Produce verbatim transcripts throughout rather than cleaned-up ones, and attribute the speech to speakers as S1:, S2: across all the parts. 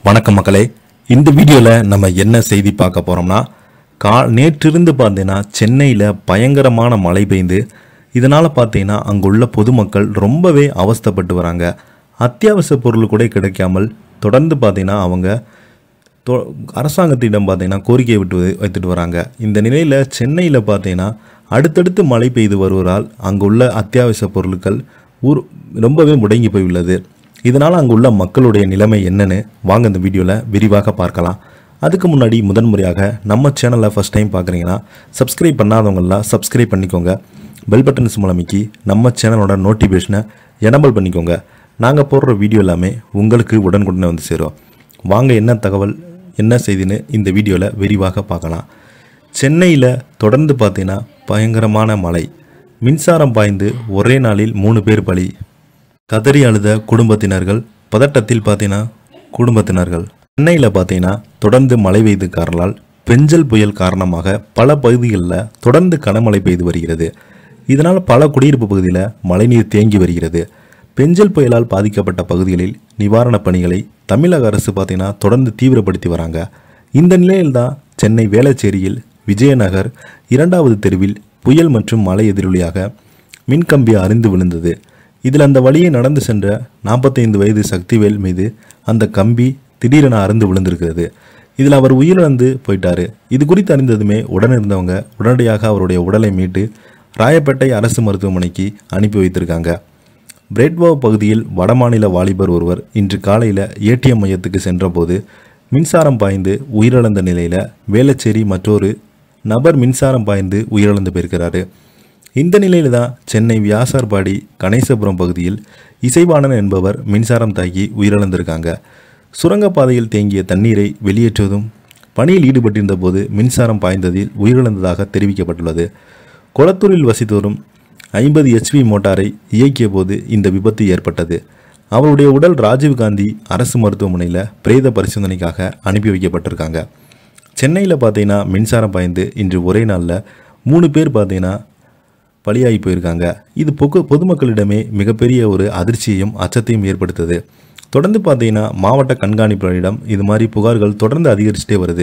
S1: வணக்கம் மக்களே, இந்த வீடியோவில் நம்ம என்ன செய்தி பார்க்க போகிறோம்னா, கா நேற்றிருந்து பார்த்தீங்கன்னா சென்னையில் பயங்கரமான மழை பெய்ந்து இதனால் பார்த்தீங்கன்னா அங்குள்ள பொதுமக்கள் ரொம்பவே அவஸ்தைப்பட்டு வராங்க. அத்தியாவசிய பொருள் கூட கிடைக்காமல் தொடர்ந்து பார்த்தீங்கன்னா அவங்க அரசாங்கத்திடம் பார்த்தீங்கன்னா கோரிக்கை விட்டு வைத்துட்டு வராங்க. இந்த நிலையில் சென்னையில் பார்த்தீங்கன்னா அடுத்தடுத்து மழை பெய்து வருவதால் அங்குள்ள அத்தியாவசிய பொருட்கள் ஊர் ரொம்பவே முடங்கி போய் உள்ளது. இதனால் அங்குள்ள மக்களுடைய நிலைமை என்னன்னு வாங்க இந்த வீடியோவில் விரிவாக பார்க்கலாம். அதுக்கு முன்னாடி முதன்முறையாக நம்ம சேனலை ஃபஸ்ட் டைம் பார்க்குறீங்கன்னா சப்ஸ்கிரைப் பண்ணாதவங்களாம் சப்ஸ்கிரைப் பண்ணிக்கோங்க. பெல் பட்டன்ஸ் மூலமிக்கி நம்ம சேனலோட நோட்டிஃபிகேஷனை எனபிள் பண்ணிக்கோங்க. நாங்கள் போடுற வீடியோ எல்லாமே உங்களுக்கு உடனுக்குடனே வந்து சேரும். வாங்க என்ன தகவல் என்ன செய்தின்னு இந்த வீடியோவில் விரிவாக பார்க்கலாம். சென்னையில் தொடர்ந்து பார்த்தீங்கன்னா பயங்கரமான மழை, மின்சாரம் பாய்ந்து ஒரே நாளில் மூணு பேர் பலி, கதறி அழுத குடும்பத்தினர்கள், பதட்டத்தில் பார்த்தீங்கன்னா குடும்பத்தினர்கள். சென்னையில் பார்த்தீங்கன்னா தொடர்ந்து மழை பெய்து காரணத்தால் பெஞ்சல் புயல் காரணமாக பல பகுதிகளில் தொடர்ந்து கனமழை பெய்து வருகிறது. இதனால் பல குடியிருப்பு பகுதியில் மழைநீர் தேங்கி வருகிறது. பெஞ்சல் புயலால் பாதிக்கப்பட்ட பகுதிகளில் நிவாரணப் பணிகளை தமிழக அரசு பார்த்தீங்கன்னா தொடர்ந்து தீவிரப்படுத்தி வராங்க. இந்த நிலையில்தான் சென்னை வேளச்சேரியில் விஜயநகர் இரண்டாவது தெருவில் புயல் மற்றும் மழை எதிரொலியாக மின்கம்பி அறுந்து விழுந்தது. இதில் அந்த வழியை நடந்து சென்ற நாற்பத்தைந்து வயது சக்திவேல் மீது அந்த கம்பி திடீரென அறுந்து விழுந்திருக்கிறது. இதில் அவர் உயிரிழந்து போயிட்டாரு. இது குறித்து அறிந்ததுமே உடனிருந்தவங்க உடனடியாக அவருடைய உடலை மீட்டு ராயப்பேட்டை அரசு மருத்துவமனைக்கு அனுப்பி வைத்திருக்காங்க. பிரெட்வோ பகுதியில் வடமாநில வாலிபர் ஒருவர் இன்று காலையில் ஏடிஎம் மையத்துக்கு சென்றபோது மின்சாரம் பாய்ந்து உயிரிழந்த நிலையில் வேளச்சேரி மற்றொரு நபர் மின்சாரம் பாய்ந்து உயிரிழந்து போயிருக்கிறாரு. இந்த நிலையில் தான் சென்னை வியாசார்பாடி கணேசபுரம் பகுதியில் இசைவாணன் என்பவர் மின்சாரம் தாக்கி உயிரிழந்திருக்காங்க. சுரங்கப்பாதையில் தேங்கிய தண்ணீரை வெளியேற்றுவதும் பணியில் ஈடுபட்டிருந்த போது மின்சாரம் பாய்ந்ததில் உயிரிழந்ததாக தெரிவிக்கப்பட்டுள்ளது. கொளத்தூரில் வசித்தோரும் ஐம்பது ஹெச்பி மோட்டாரை இயக்கிய போது இந்த விபத்து ஏற்பட்டது. அவருடைய உடல் ராஜீவ்காந்தி அரசு மருத்துவமனையில் பிரேத பரிசோதனைக்காக அனுப்பி வைக்கப்பட்டிருக்காங்க. சென்னையில் பார்த்தீங்கன்னா மின்சாரம் பாய்ந்து இன்று ஒரே நாளில் மூணு பேர் பார்த்தீங்கன்னா பலியாகி போயிருக்காங்க. இது பொது பொதுமக்களிடமே மிகப்பெரிய ஒரு அதிர்ச்சியையும் அச்சத்தையும் ஏற்படுத்துது. தொடர்ந்து பார்த்தீங்கன்னா மாவட்ட கண்காணிப்பாளரிடம் இது மாதிரி புகார்கள் தொடர்ந்து அதிகரிச்சுட்டே வருது.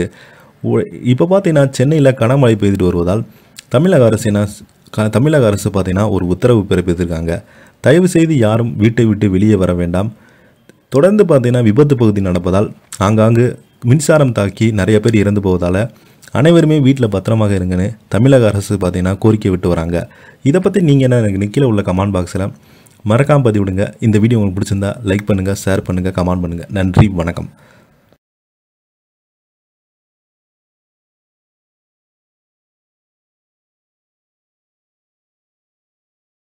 S1: இப்போ பார்த்தீங்கன்னா சென்னையில் கனமழை பெய்துட்டு வருவதால் தமிழக அரசின தமிழக அரசு பார்த்தீங்கன்னா ஒரு உத்தரவு பிறப்பித்திருக்காங்க. தயவு செய்து யாரும் வீட்டை விட்டு வெளியே வர வேண்டாம். தொடர்ந்து பார்த்தீங்கன்னா விபத்து பகுதி நடப்பதால் ஆங்காங்கு மின்சாரம் தாக்கி நிறைய பேர் இறந்து போவதால் அனைவருமே வீட்டில் பத்திரமாக இருங்கன்னு தமிழக அரசு பார்த்தீங்கன்னா கோரிக்கை விட்டு வராங்க. இதை பற்றி நீங்கள் என்ன எனக்கு கீழே உள்ள கமெண்ட் பாக்ஸில் மறக்காமல் பதிவிடுங்க. இந்த வீடியோ உங்களுக்கு பிடிச்சிருந்தா லைக் பண்ணுங்கள், ஷேர் பண்ணுங்கள், கமெண்ட் பண்ணுங்கள். நன்றி, வணக்கம்.